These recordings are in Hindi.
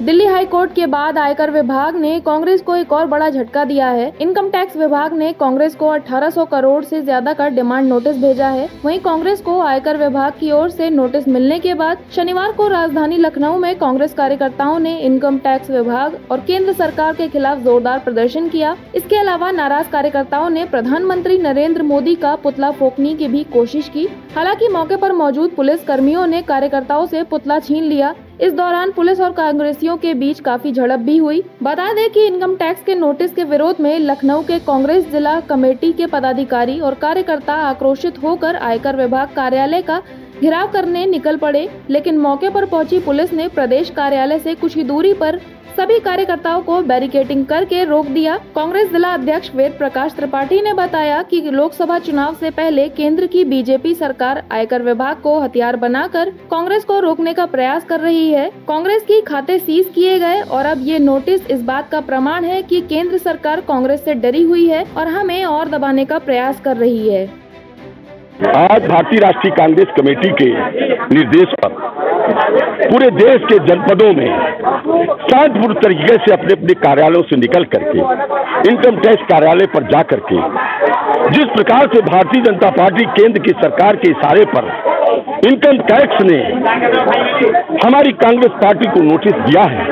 दिल्ली हाई कोर्ट के बाद आयकर विभाग ने कांग्रेस को एक और बड़ा झटका दिया है। इनकम टैक्स विभाग ने कांग्रेस को 1800 करोड़ से ज्यादा का डिमांड नोटिस भेजा है। वहीं कांग्रेस को आयकर विभाग की ओर से नोटिस मिलने के बाद शनिवार को राजधानी लखनऊ में कांग्रेस कार्यकर्ताओं ने इनकम टैक्स विभाग और केंद्र सरकार के खिलाफ जोरदार प्रदर्शन किया। इसके अलावा नाराज कार्यकर्ताओं ने प्रधानमंत्री नरेंद्र मोदी का पुतला फूंकने की भी कोशिश की। हालांकि मौके पर मौजूद पुलिस कर्मियों ने कार्यकर्ताओं से पुतला छीन लिया। इस दौरान पुलिस और कांग्रेसियों के बीच काफी झड़प भी हुई। बता दें कि इनकम टैक्स के नोटिस के विरोध में लखनऊ के कांग्रेस जिला कमेटी के पदाधिकारी और कार्यकर्ता आक्रोशित होकर आयकर विभाग कार्यालय का घेराव करने निकल पड़े, लेकिन मौके पर पहुंची पुलिस ने प्रदेश कार्यालय से कुछ ही दूरी पर सभी कार्यकर्ताओं को बैरिकेडिंग करके रोक दिया। कांग्रेस जिला अध्यक्ष वेद प्रकाश त्रिपाठी ने बताया कि लोकसभा चुनाव से पहले केंद्र की बीजेपी सरकार आयकर विभाग को हथियार बनाकर कांग्रेस को रोकने का प्रयास कर रही है। कांग्रेस की खाते सीज किए गए और अब ये नोटिस इस बात का प्रमाण है कि केंद्र सरकार कांग्रेस से डरी हुई है और हमें और दबाने का प्रयास कर रही है। आज भारतीय राष्ट्रीय कांग्रेस कमेटी के निर्देश पर पूरे देश के जनपदों में शांतिपूर्ण तरीके से अपने अपने कार्यालयों से निकल करके इनकम टैक्स कार्यालय पर जा करके जिस प्रकार से भारतीय जनता पार्टी केंद्र की सरकार के इशारे पर इनकम टैक्स ने हमारी कांग्रेस पार्टी को नोटिस दिया है,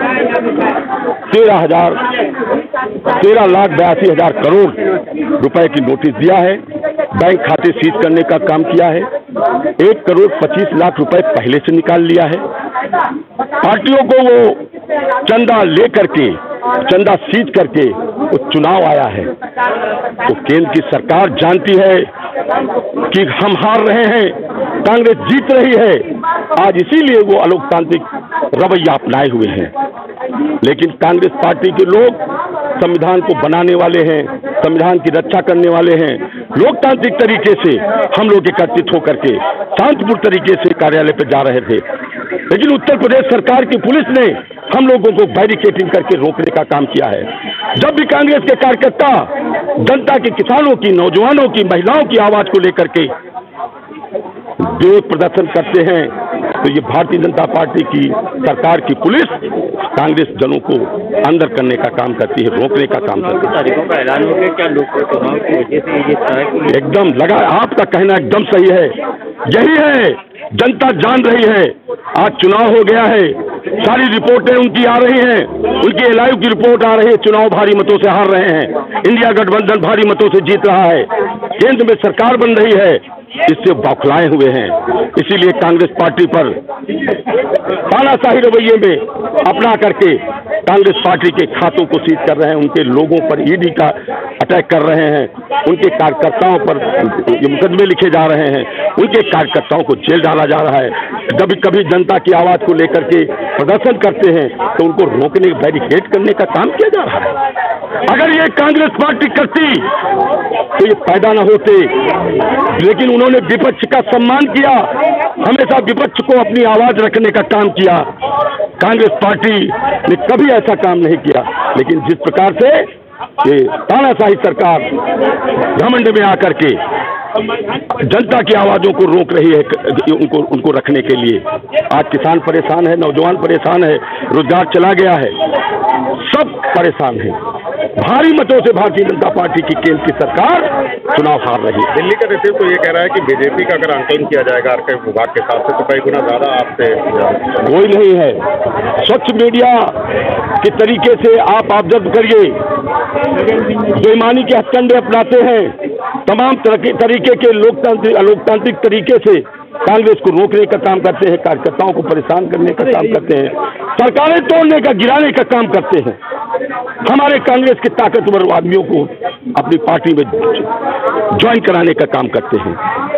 13,82,000 करोड़ रुपए की नोटिस दिया है, बैंक खाते सीज करने का काम किया है, 1,25,00,000 रुपए पहले से निकाल लिया है। पार्टियों को वो चंदा ले करके चंदा सीज करके वो चुनाव आया है। तो केंद्र की सरकार जानती है कि हम हार रहे हैं, कांग्रेस जीत रही है, आज इसीलिए वो अलोकतांत्रिक रवैया अपनाए हुए हैं। लेकिन कांग्रेस पार्टी के लोग संविधान को बनाने वाले हैं, संविधान की रक्षा करने वाले हैं। लोकतांत्रिक तरीके से हम लोग एकत्रित होकर के शांतिपूर्ण तरीके से कार्यालय पर जा रहे थे, लेकिन उत्तर प्रदेश सरकार की पुलिस ने हम लोगों को बैरिकेडिंग करके रोकने का काम किया है। जब भी कांग्रेस के कार्यकर्ता जनता के, किसानों की, नौजवानों की, महिलाओं की आवाज को लेकर के विरोध प्रदर्शन करते हैं, तो ये भारतीय जनता पार्टी की सरकार की पुलिस कांग्रेस जनों को अंदर करने का काम करती है, रोकने का काम करती है। तारीखों का ऐलान हो गया, क्या लोकसभा की वजह से ये तरह एकदम लगा, आपका कहना एकदम सही है, यही है, जनता जान रही है। आज चुनाव हो गया है, सारी रिपोर्टें उनकी आ रही हैं, उनकी एलआईयू की रिपोर्ट आ रही है, चुनाव भारी मतों से हार रहे हैं, इंडिया गठबंधन भारी मतों से जीत रहा है, केंद्र में सरकार बन रही है, इससे बौखलाए हुए हैं। इसीलिए कांग्रेस पार्टी पर तानाशाही रवैये में अपना करके कांग्रेस पार्टी के खातों को सीज कर रहे हैं, उनके लोगों पर ईडी का अटैक कर रहे हैं, उनके कार्यकर्ताओं पर मुकदमे लिखे जा रहे हैं, उनके कार्यकर्ताओं को जेल डाला जा रहा है। कभी कभी जनता की आवाज को लेकर के प्रदर्शन करते हैं तो उनको रोकने, बैरिकेड करने का काम किया जा रहा है। अगर ये कांग्रेस पार्टी करती तो ये पैदा न होते, लेकिन उन्होंने विपक्ष का सम्मान किया, हमेशा विपक्ष को अपनी आवाज रखने का काम किया। कांग्रेस पार्टी ने कभी ऐसा काम नहीं किया, लेकिन जिस प्रकार से ये तानाशाही सरकार घमंड में आकर के जनता की आवाजों को रोक रही है, उनको रखने के लिए आज किसान परेशान है, नौजवान परेशान है, रोजगार चला गया है, सब परेशान है। भारी मतों से भारतीय जनता पार्टी की केंद्र की सरकार चुनाव हार रही है। दिल्ली का नेतृत्व तो ये कह रहा है कि बीजेपी का अगर आंकलन किया जाएगा आर्काइव विभाग के साथ से तो कई गुना ज्यादा आपसे कोई नहीं है। स्वच्छ मीडिया के तरीके से आप ऑब्जर्व करिए, बेईमानी के हथकंडे अपनाते हैं, तमाम तरीके के अलोकतांत्रिक तरीके से कांग्रेस को रोकने का काम करते हैं, कार्यकर्ताओं को परेशान करने का काम करते हैं, सरकारें तोड़ने का, गिराने का काम करते हैं, हमारे कांग्रेस के ताकतवर आदमियों को अपनी पार्टी में ज्वाइन कराने का काम करते हैं।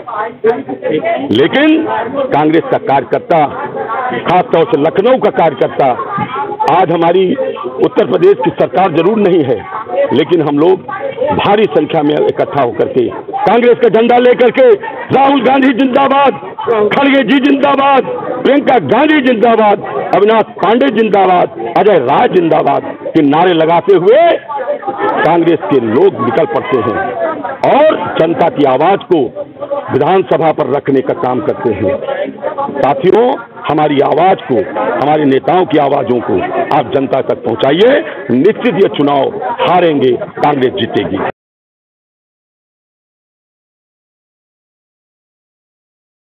लेकिन कांग्रेस का कार्यकर्ता, खासतौर से लखनऊ का कार्यकर्ता, आज हमारी उत्तर प्रदेश की सरकार जरूर नहीं है, लेकिन हम लोग भारी संख्या में इकट्ठा होकर के कांग्रेस का झंडा लेकर के राहुल गांधी जिंदाबाद, खड़गे जी जिंदाबाद, प्रियंका गांधी जिंदाबाद, अविनाश पांडे जिंदाबाद, अजय राय जिंदाबाद के नारे लगाते हुए कांग्रेस के लोग निकल पड़ते हैं और जनता की आवाज को विधानसभा पर रखने का काम करते हैं। साथियों, हमारी आवाज को, हमारे नेताओं की आवाजों को आप जनता तक पहुंचाइए। निश्चित ये चुनाव हारेंगे, कांग्रेस जीतेगी।